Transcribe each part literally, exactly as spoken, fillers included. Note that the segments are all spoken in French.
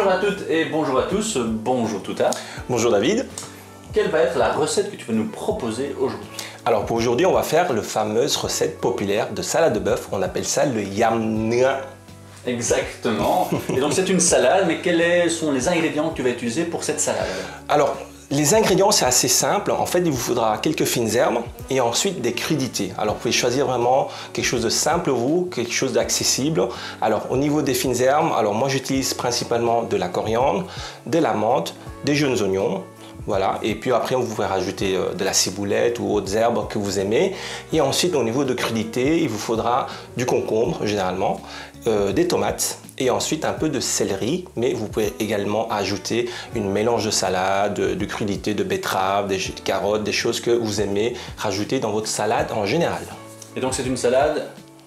Bonjour à toutes et bonjour à tous, bonjour Touta. Bonjour David. Quelle va être la recette que tu vas nous proposer aujourd'hui? Alors pour aujourd'hui, on va faire la fameuse recette populaire de salade de bœuf. On appelle ça le yam nha. Exactement. Et donc c'est une salade, mais quels sont les ingrédients que tu vas utiliser pour cette salade? Alors, les ingrédients, c'est assez simple. En fait, il vous faudra quelques fines herbes et ensuite des crudités. Alors, vous pouvez choisir vraiment quelque chose de simple, vous, quelque chose d'accessible. Alors, au niveau des fines herbes, alors moi, j'utilise principalement de la coriandre, de la menthe, des jeunes oignons. Voilà, et puis après, vous pouvez rajouter de la ciboulette ou autres herbes que vous aimez. Et ensuite, au niveau de crudités, il vous faudra du concombre, généralement, euh, des tomates et ensuite un peu de céleri. Mais vous pouvez également ajouter une mélange de salade, de, de crudités, de betterave, des carottes, des choses que vous aimez rajouter dans votre salade en général. Et donc, c'est une salade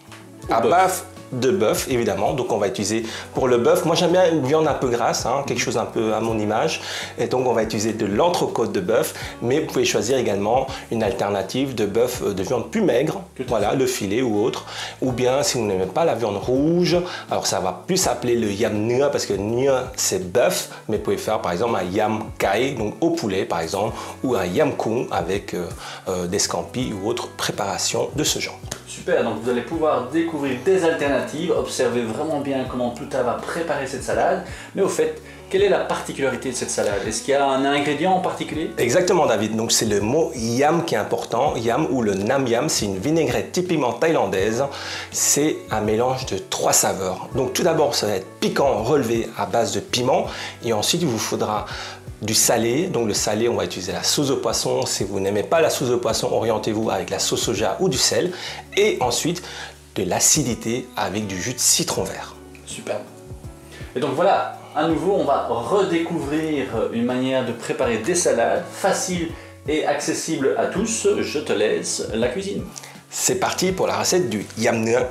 à base de bœuf, évidemment. Donc on va utiliser pour le bœuf, moi j'aime bien une viande un peu grasse, hein, quelque chose un peu à mon image, et donc on va utiliser de l'entrecôte de bœuf, mais vous pouvez choisir également une alternative de bœuf de viande plus maigre, voilà, le filet ou autre, ou bien si vous n'aimez pas la viande rouge, alors ça va plus s'appeler le yam nha, parce que nha c'est bœuf, mais vous pouvez faire par exemple un yam kai, donc au poulet par exemple, ou un yam kung avec euh, euh, des scampis ou autre préparation de ce genre. Super, donc vous allez pouvoir découvrir des alternatives, observer vraiment bien comment Touta va préparer cette salade. Mais au fait, quelle est la particularité de cette salade? Est-ce qu'il y a un ingrédient en particulier? Exactement David, donc c'est le mot yam qui est important. Yam ou le nam yam, c'est une vinaigrette typiquement thaïlandaise. C'est un mélange de trois saveurs. Donc tout d'abord, ça va être piquant relevé à base de piment. Et ensuite, il vous faudra du salé. Donc le salé, on va utiliser la sauce au poisson. Si vous n'aimez pas la sauce au poisson, orientez-vous avec la sauce soja ou du sel. Et ensuite, de l'acidité avec du jus de citron vert. Super. Et donc voilà, à nouveau, on va redécouvrir une manière de préparer des salades facile et accessible à tous. Je te laisse la cuisine. C'est parti pour la recette du yam nha.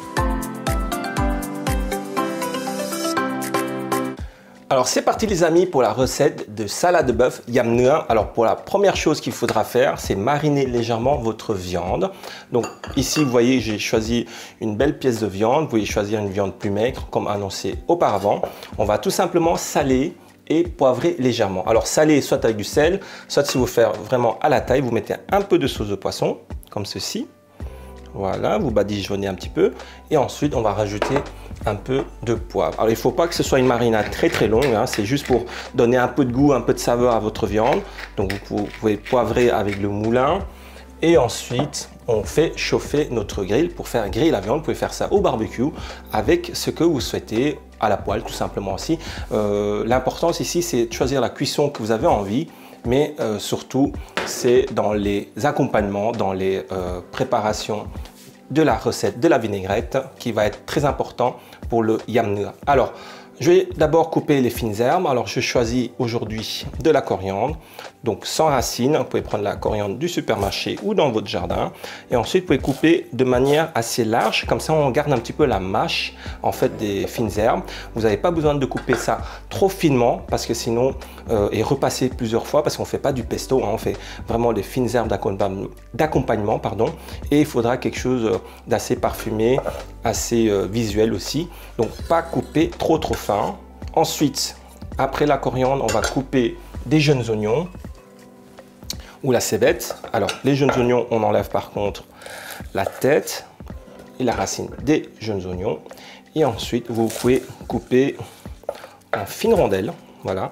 Alors c'est parti les amis pour la recette de salade de bœuf yam nha. Alors pour la première chose qu'il faudra faire, c'est mariner légèrement votre viande. Donc ici vous voyez, j'ai choisi une belle pièce de viande. Vous pouvez choisir une viande plus maigre comme annoncé auparavant. On va tout simplement saler et poivrer légèrement. Alors saler soit avec du sel, soit si vous faites vraiment à la taille, vous mettez un peu de sauce de poisson comme ceci. Voilà, vous badigeonnez un petit peu et ensuite on va rajouter un peu de poivre. Alors il ne faut pas que ce soit une marinade très très longue, hein, c'est juste pour donner un peu de goût, un peu de saveur à votre viande. Donc vous pouvez poivrer avec le moulin et ensuite on fait chauffer notre grill pour faire griller la viande. Vous pouvez faire ça au barbecue avec ce que vous souhaitez, à la poêle tout simplement aussi. Euh, L'importance ici c'est de choisir la cuisson que vous avez envie. Mais euh, surtout, c'est dans les accompagnements, dans les euh, préparations de la recette de la vinaigrette qui va être très important pour le yam nha. Alors, je vais d'abord couper les fines herbes. Alors, je choisis aujourd'hui de la coriandre, donc sans racines. Vous pouvez prendre la coriandre du supermarché ou dans votre jardin. Et ensuite, vous pouvez couper de manière assez large. Comme ça, on garde un petit peu la mâche en fait des fines herbes. Vous n'avez pas besoin de couper ça trop finement parce que sinon, euh, et repasser plusieurs fois parce qu'on ne fait pas du pesto. Hein, on fait vraiment des fines herbes d'accompagnement, pardon. Et il faudra quelque chose d'assez parfumé, assez euh, visuel aussi. Donc, pas couper trop trop fin. Ensuite, après la coriandre, on va couper des jeunes oignons ou la cébette. Alors, les jeunes oignons, on enlève par contre la tête et la racine des jeunes oignons. Et ensuite, vous pouvez couper en fines rondelles. Voilà.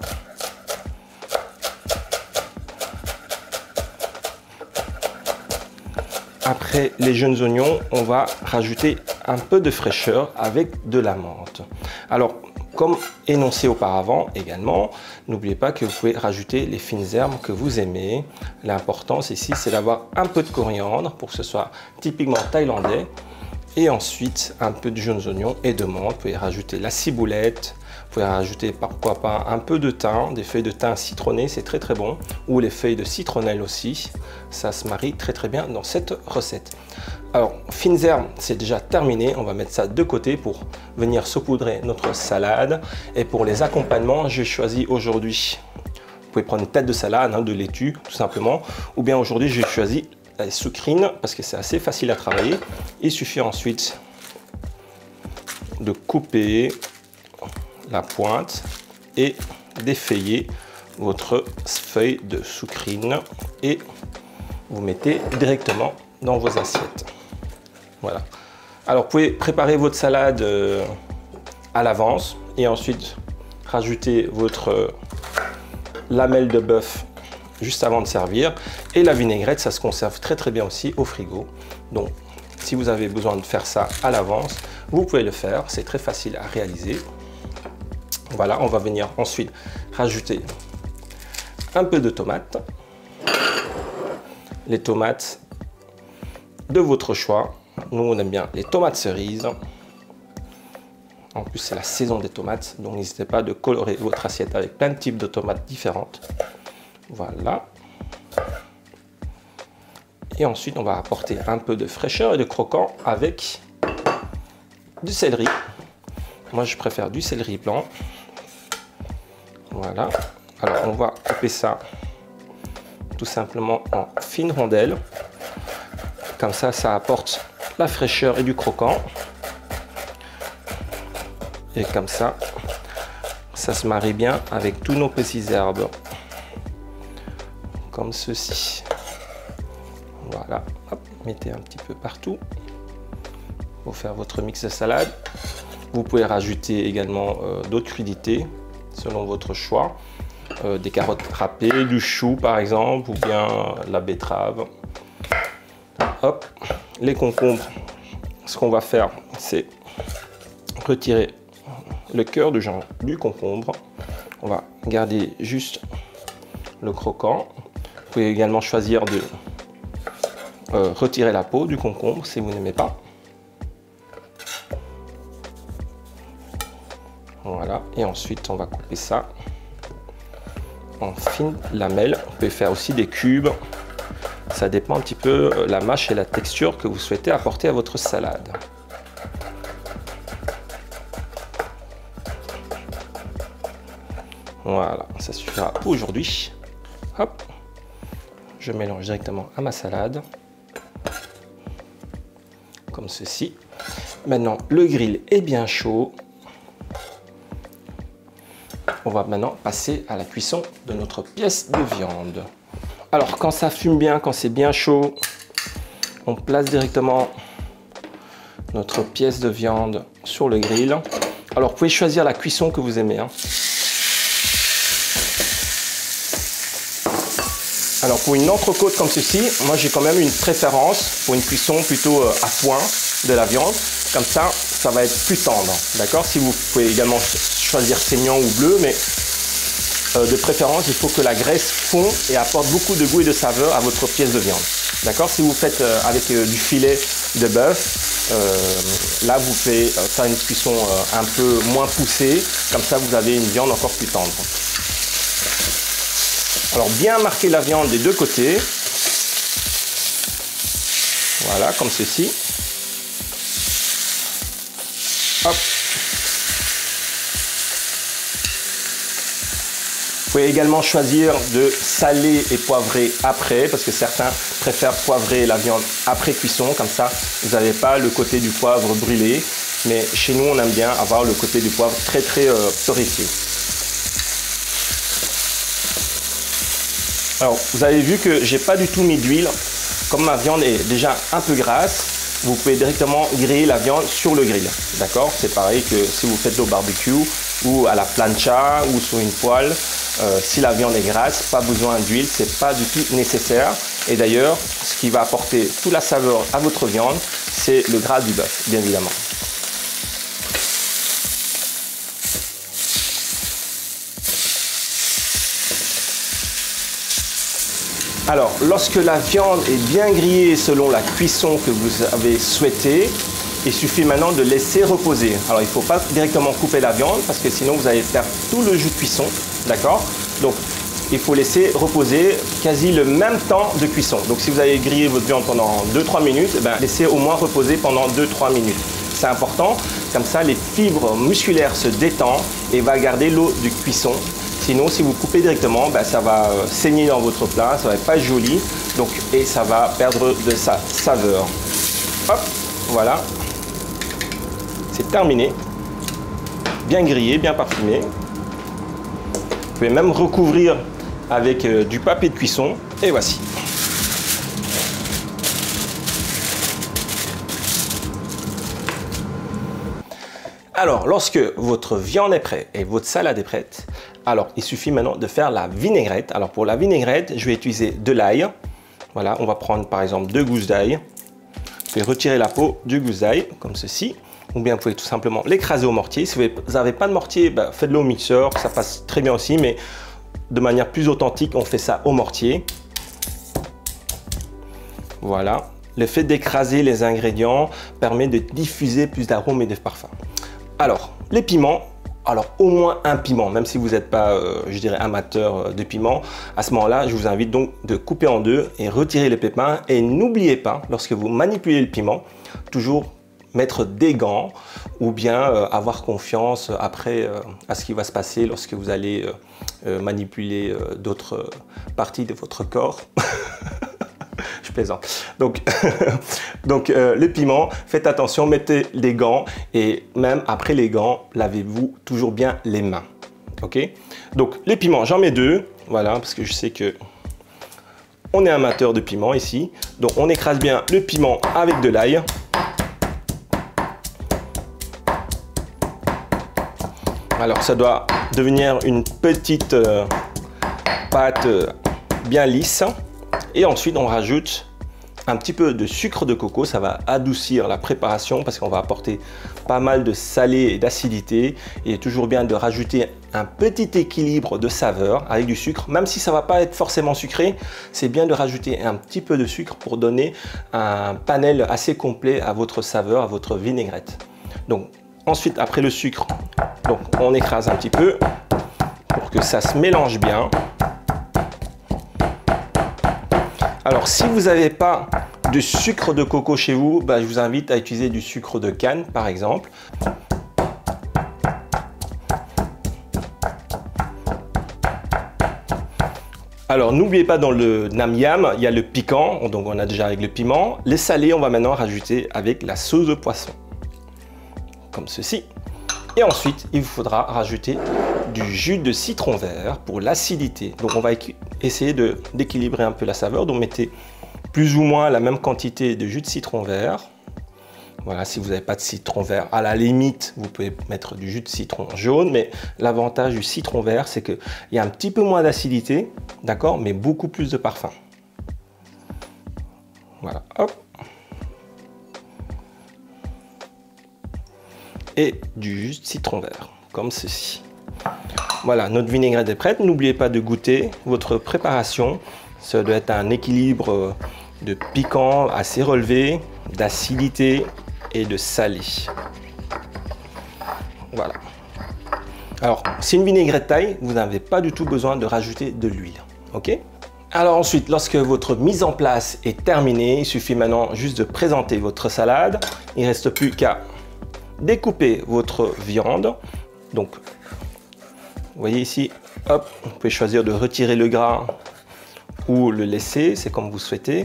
Après les jeunes oignons, on va rajouter un peu de fraîcheur avec de la menthe. Alors, comme énoncé auparavant également, n'oubliez pas que vous pouvez rajouter les fines herbes que vous aimez. L'importance ici, c'est d'avoir un peu de coriandre pour que ce soit typiquement thaïlandais. Et ensuite, un peu de jeunes oignons et de menthe. Vous pouvez rajouter la ciboulette. Vous pouvez rajouter, pourquoi pas, un peu de thym, des feuilles de thym citronnées, c'est très très bon. Ou les feuilles de citronnelle aussi. Ça se marie très très bien dans cette recette. Alors, fines herbes, c'est déjà terminé. On va mettre ça de côté pour venir saupoudrer notre salade. Et pour les accompagnements, j'ai choisi aujourd'hui, vous pouvez prendre une tête de salade, hein, de laitue tout simplement. Ou bien aujourd'hui, j'ai choisi la sucrine parce que c'est assez facile à travailler. Il suffit ensuite de couper la pointe et défeuillez votre feuille de sucrine et vous mettez directement dans vos assiettes. Voilà. Alors, vous pouvez préparer votre salade euh, à l'avance et ensuite rajouter votre euh, lamelle de bœuf juste avant de servir. Et la vinaigrette, ça se conserve très très bien aussi au frigo. Donc, si vous avez besoin de faire ça à l'avance, vous pouvez le faire. C'est très facile à réaliser. Voilà, on va venir ensuite rajouter un peu de tomates. Les tomates de votre choix. Nous, on aime bien les tomates cerises. En plus, c'est la saison des tomates, donc n'hésitez pas de colorer votre assiette avec plein de types de tomates différentes. Voilà. Et ensuite, on va apporter un peu de fraîcheur et de croquant avec du céleri. Moi, je préfère du céleri blanc. Voilà. Alors, on va couper ça tout simplement en fines rondelles. Comme ça, ça apporte la fraîcheur et du croquant. Et comme ça, ça se marie bien avec tous nos petits herbes. Comme ceci. Voilà. Hop, mettez un petit peu partout pour faire votre mix de salade. Vous pouvez rajouter également euh, d'autres crudités selon votre choix. Euh, des carottes râpées, du chou par exemple, ou bien la betterave. Hop, les concombres, ce qu'on va faire, c'est retirer le cœur du, genre, du concombre. On va garder juste le croquant. Vous pouvez également choisir de euh, retirer la peau du concombre si vous n'aimez pas. Voilà, et ensuite on va couper ça en fines lamelles. Vous pouvez faire aussi des cubes. Ça dépend un petit peu la mâche et la texture que vous souhaitez apporter à votre salade. Voilà, ça suffira pour aujourd'hui. Hop, je mélange directement à ma salade. Comme ceci. Maintenant, le grill est bien chaud. On va maintenant passer à la cuisson de notre pièce de viande. Alors, quand ça fume bien, quand c'est bien chaud, on place directement notre pièce de viande sur le grill. Alors, vous pouvez choisir la cuisson que vous aimez. Hein. Alors, pour une entrecôte comme ceci, moi j'ai quand même une préférence pour une cuisson plutôt à point de la viande. Comme ça, ça va être plus tendre. D'accord? Si vous pouvez également choisir saignant ou bleu, mais euh, de préférence, il faut que la graisse fond et apporte beaucoup de goût et de saveur à votre pièce de viande. D'accord? Si vous faites euh, avec euh, du filet de bœuf, euh, là vous pouvez euh, faire une cuisson euh, un peu moins poussée. Comme ça, vous avez une viande encore plus tendre. Alors, bien marquer la viande des deux côtés. Voilà, comme ceci. Hop. Vous pouvez également choisir de saler et poivrer après, parce que certains préfèrent poivrer la viande après cuisson, comme ça vous n'avez pas le côté du poivre brûlé, mais chez nous on aime bien avoir le côté du poivre très très euh, torréfié. Alors vous avez vu que j'ai pas du tout mis d'huile, comme ma viande est déjà un peu grasse. Vous pouvez directement griller la viande sur le grill, d'accord? C'est pareil que si vous faites au barbecue ou à la plancha ou sur une poêle. Euh, si la viande est grasse, pas besoin d'huile, c'est pas du tout nécessaire. Et d'ailleurs, ce qui va apporter toute la saveur à votre viande, c'est le gras du bœuf, bien évidemment. Alors, lorsque la viande est bien grillée selon la cuisson que vous avez souhaité, il suffit maintenant de laisser reposer. Alors, il ne faut pas directement couper la viande parce que sinon vous allez perdre tout le jus de cuisson, d'accord? Donc, il faut laisser reposer quasi le même temps de cuisson. Donc, si vous avez grillé votre viande pendant deux trois minutes, eh bien, laissez au moins reposer pendant deux trois minutes. C'est important, comme ça les fibres musculaires se détendent et va garder l'eau de cuisson. Sinon, si vous coupez directement, ben, ça va euh, saigner dans votre plat, ça va être pas joli, donc, et ça va perdre de sa saveur. Hop, voilà, c'est terminé. Bien grillé, bien parfumé. pouvez même recouvrir avec euh, du papier de cuisson. Et voici. Alors, lorsque votre viande est prête et votre salade est prête, alors il suffit maintenant de faire la vinaigrette. Alors pour la vinaigrette, je vais utiliser de l'ail. Voilà, on va prendre par exemple deux gousses d'ail. Vous pouvez retirer la peau du gousse d'ail, comme ceci. Ou bien vous pouvez tout simplement l'écraser au mortier. Si vous n'avez pas de mortier, bah, faites-le au mixeur, ça passe très bien aussi. Mais de manière plus authentique, on fait ça au mortier. Voilà. Le fait d'écraser les ingrédients permet de diffuser plus d'arômes et de parfums. Alors, les piments, alors au moins un piment, même si vous n'êtes pas, euh, je dirais, amateur de piment, à ce moment-là, je vous invite donc de couper en deux et retirer les pépins. Et n'oubliez pas, lorsque vous manipulez le piment, toujours mettre des gants ou bien euh, avoir confiance après euh, à ce qui va se passer lorsque vous allez euh, euh, manipuler euh, d'autres parties de votre corps. Je plaisante. Donc, donc euh, le piment, faites attention, mettez des gants et même après les gants, lavez-vous toujours bien les mains. Ok? Donc les piments, j'en mets deux. Voilà, parce que je sais que on est amateur de piment ici. Donc on écrase bien le piment avec de l'ail. Alors ça doit devenir une petite euh, pâte euh, bien lisse. Et ensuite, on rajoute un petit peu de sucre de coco. Ça va adoucir la préparation parce qu'on va apporter pas mal de salé et d'acidité. Il est toujours bien de rajouter un petit équilibre de saveur avec du sucre. Même si ça ne va pas être forcément sucré, c'est bien de rajouter un petit peu de sucre pour donner un panel assez complet à votre saveur, à votre vinaigrette. Donc, ensuite, après le sucre, donc, on écrase un petit peu pour que ça se mélange bien. Alors, si vous n'avez pas de sucre de coco chez vous, bah, je vous invite à utiliser du sucre de canne, par exemple. Alors, n'oubliez pas, dans le nam yam, il y a le piquant, donc on a déjà avec le piment. Les salés, on va maintenant rajouter avec la sauce de poisson, comme ceci. Et ensuite, il vous faudra rajouter du jus de citron vert pour l'acidité. Donc on va essayer d'équilibrer un peu la saveur. Donc mettez plus ou moins la même quantité de jus de citron vert. Voilà, si vous n'avez pas de citron vert, à la limite, vous pouvez mettre du jus de citron jaune. Mais l'avantage du citron vert, c'est qu'il y a un petit peu moins d'acidité, d'accord, mais beaucoup plus de parfum. Voilà, hop. Et du jus de citron vert, comme ceci. Voilà, notre vinaigrette est prête. N'oubliez pas de goûter votre préparation. Ça doit être un équilibre de piquant assez relevé, d'acidité et de salé. Voilà. Alors, c'est une vinaigrette taille, vous n'avez pas du tout besoin de rajouter de l'huile. Ok? Alors ensuite, lorsque votre mise en place est terminée, il suffit maintenant juste de présenter votre salade. Il ne reste plus qu'à découper votre viande. Donc, vous voyez ici, hop, vous pouvez choisir de retirer le gras ou le laisser, c'est comme vous souhaitez.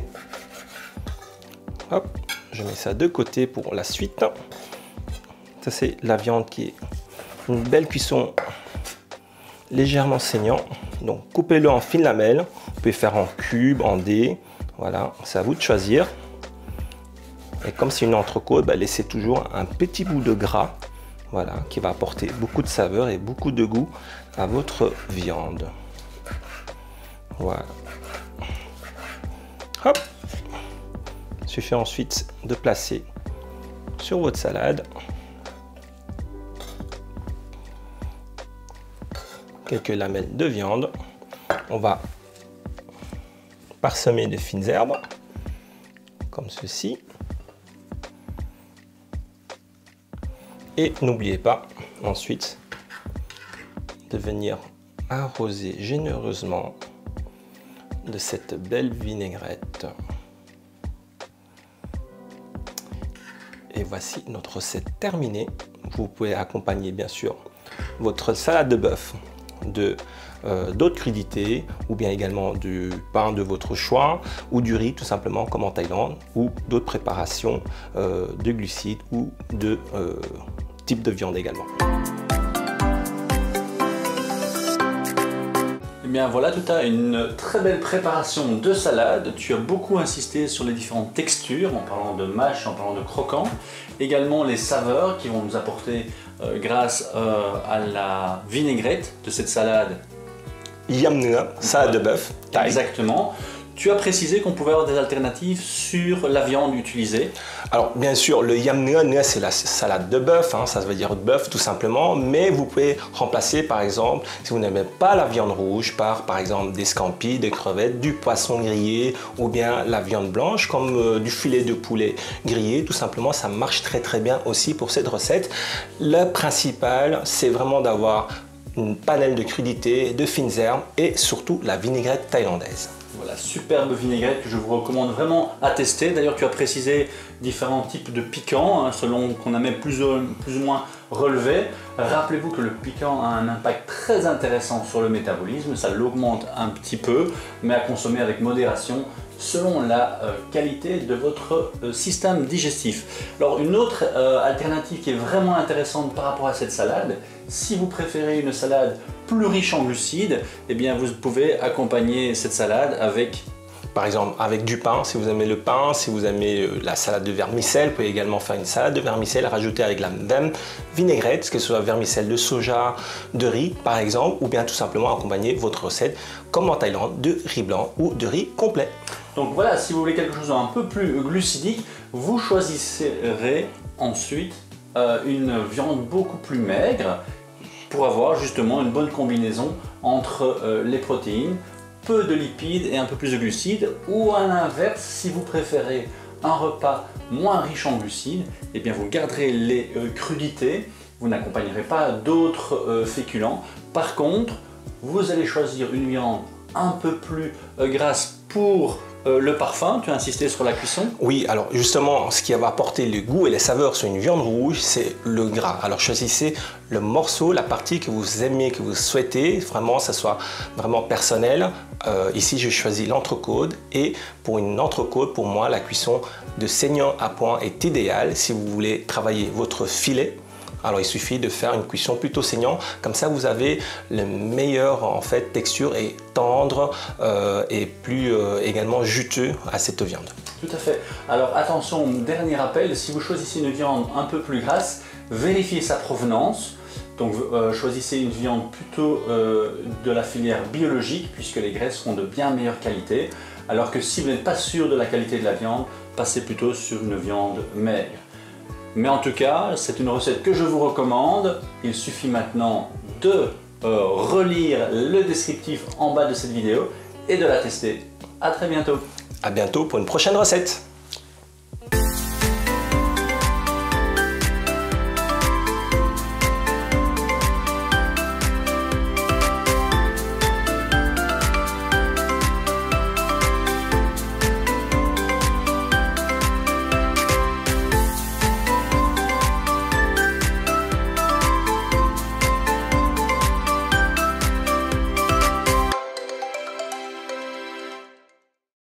Hop, je mets ça de côté pour la suite. Ça, c'est la viande qui est une belle cuisson légèrement saignant. Donc, coupez-le en fines lamelles. Vous pouvez faire en cubes, en dés. Voilà, c'est à vous de choisir. Et comme c'est une entrecôte, bah, laissez toujours un petit bout de gras. Voilà, qui va apporter beaucoup de saveur et beaucoup de goût à votre viande. Voilà. Hop. Il suffit ensuite de placer sur votre salade quelques lamelles de viande. On va parsemer de fines herbes, comme ceci. Et n'oubliez pas ensuite de venir arroser généreusement de cette belle vinaigrette. Et voici notre recette terminée. Vous pouvez accompagner bien sûr votre salade de bœuf de euh, d'autres crudités ou bien également du pain de votre choix ou du riz tout simplement comme en Thaïlande ou d'autres préparations euh, de glucides ou de euh, type de viande également. Et bien voilà, tu as une très belle préparation de salade. Tu as beaucoup insisté sur les différentes textures en parlant de mâche, en parlant de croquant. Également les saveurs qui vont nous apporter euh, grâce euh, à la vinaigrette de cette salade. Yam Nhựa, salade de bœuf. Exactement. Tu as précisé qu'on pouvait avoir des alternatives sur la viande utilisée. Alors bien sûr, le Yam Nhựa, nhựa c'est la salade de bœuf, hein, ça veut dire bœuf tout simplement, mais vous pouvez remplacer par exemple, si vous n'aimez pas la viande rouge, par par exemple des scampis, des crevettes, du poisson grillé ou bien la viande blanche comme euh, du filet de poulet grillé, tout simplement, ça marche très très bien aussi pour cette recette. Le principal, c'est vraiment d'avoir une panelle de crudités, de fines herbes et surtout la vinaigrette thaïlandaise. Voilà, superbe vinaigrette que je vous recommande vraiment à tester. D'ailleurs, tu as précisé différents types de piquants, hein, selon qu'on a même plus ou, plus ou moins relevé. Rappelez-vous que le piquant a un impact très intéressant sur le métabolisme, ça l'augmente un petit peu, mais à consommer avec modération selon la euh, qualité de votre euh, système digestif. Alors une autre euh, alternative qui est vraiment intéressante par rapport à cette salade, si vous préférez une salade plus riche en glucides, eh bien vous pouvez accompagner cette salade avec par exemple avec du pain, si vous aimez le pain, si vous aimez euh, la salade de vermicelle, vous pouvez également faire une salade de vermicelle, rajouter avec la même vinaigrette, que ce soit vermicelle de soja, de riz par exemple, ou bien tout simplement accompagner votre recette comme en Thaïlande de riz blanc ou de riz complet. Donc voilà, si vous voulez quelque chose d'un peu plus glucidique, vous choisirez ensuite euh, une viande beaucoup plus maigre pour avoir justement une bonne combinaison entre euh, les protéines, peu de lipides et un peu plus de glucides, ou à l'inverse, si vous préférez un repas moins riche en glucides, eh bien vous garderez les euh, crudités, vous n'accompagnerez pas d'autres euh, féculents. Par contre, vous allez choisir une viande un peu plus euh, grasse pour Euh, le parfum. Tu as insisté sur la cuisson. Oui, alors justement, ce qui va apporter le goût et les saveurs sur une viande rouge, c'est le gras. Alors choisissez le morceau, la partie que vous aimez, que vous souhaitez, vraiment, ça soit vraiment personnel. Euh, ici, j'ai choisi l'entrecôte et pour une entrecôte, pour moi, la cuisson de saignant à point est idéale si vous voulez travailler votre filet. Alors il suffit de faire une cuisson plutôt saignant, comme ça vous avez le meilleur en fait texture et tendre euh, et plus euh, également juteux à cette viande. Tout à fait. Alors attention, dernier rappel, si vous choisissez une viande un peu plus grasse, vérifiez sa provenance. Donc euh, choisissez une viande plutôt euh, de la filière biologique puisque les graisses seront de bien meilleure qualité. Alors que si vous n'êtes pas sûr de la qualité de la viande, passez plutôt sur une viande maigre. Mais en tout cas, c'est une recette que je vous recommande. Il suffit maintenant de euh, relire le descriptif en bas de cette vidéo et de la tester. À très bientôt. À bientôt pour une prochaine recette.